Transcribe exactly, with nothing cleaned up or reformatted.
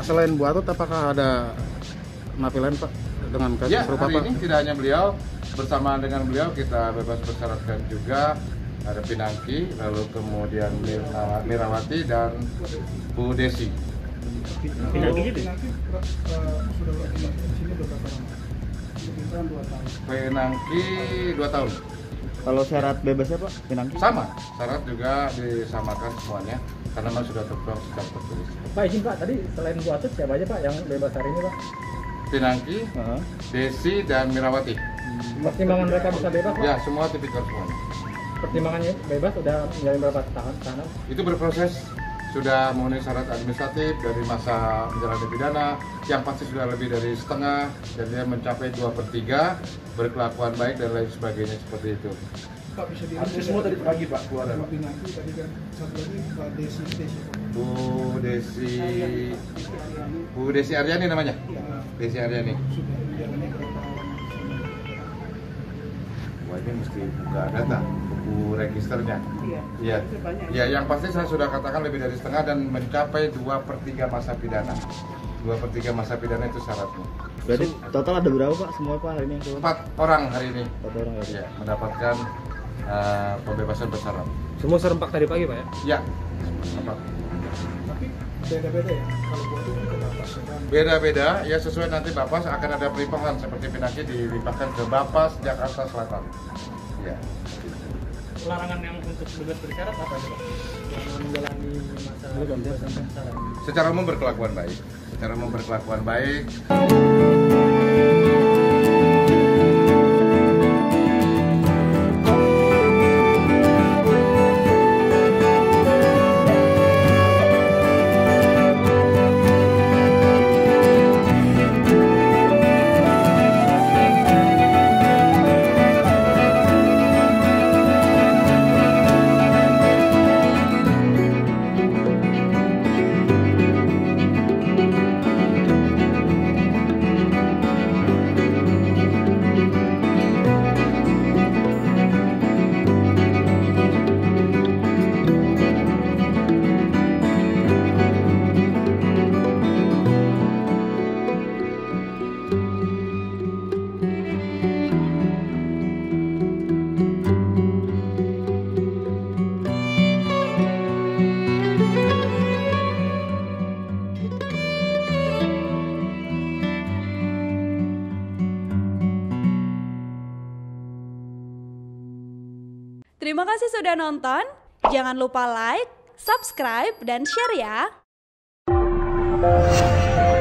selain Bu Atut apakah ada napi lain Pak dengan kasus ya, serupa hari Pak? ini tidak hanya beliau, bersamaan dengan beliau kita bebas bersyaratkan juga ada Pinangki, lalu kemudian Mirawati dan Bu Desi. Pinangki itu? Pinangki dua tahun. Kalau syarat bebasnya Pak, Pinangki? Sama, syarat juga disamakan semuanya karena memang sudah tertuang secara tertulis. Pak izin Pak, tadi selain Bu Atut siapa aja Pak yang bebas hari ini Pak? Pinangki, Uh-huh. Desi dan Mirawati. Pertimbangan mereka bisa bebas Pak? Ya, semua tipikor semuanya. Pertimbangannya bebas udah menjalani berapa tahun tahanan? Itu berproses, sudah memenuhi syarat administratif dari masa menjalani pidana, yang pasti sudah lebih dari setengah, dan dia mencapai dua per tiga, berkelakuan baik dan lain sebagainya seperti itu. Pak bisa Artinya semua tadi pagi Pak keluar ya Pak. Pinangki tadi kan satu lagi Pak Desi Desi. Bu Desi, Bu Desi Aryani namanya? Desi Aryani. Sudah menjalani berapa Wah ini mesti buka data, buku registernya. Iya. Iya. Ya, yang pasti saya sudah katakan lebih dari setengah dan mencapai dua per tiga masa pidana. dua per tiga masa pidana itu syaratnya. Berarti total ada berapa Pak semua Pak hari ini yang keluar? Empat orang hari ini Empat orang ya? ya, mendapatkan uh, pembebasan bersyarat. Semua serempak tadi pagi Pak ya? Ya, empat. Tapi beda-beda ya. Kalau buat itu ke Bapas ya kan. Beda-beda, ya sesuai nanti Bapas akan ada pelimpahan seperti Pinangki dilimpahkan ke Bapas Jakarta Selatan. Ya. Larangan yang untuk bebas bersyarat apa aja Pak? Yang menjalani masa bebasan bersyarat? Secara umum berkelakuan baik. Secara umum berkelakuan baik. Terima kasih sudah nonton. Jangan lupa like, subscribe, dan share ya.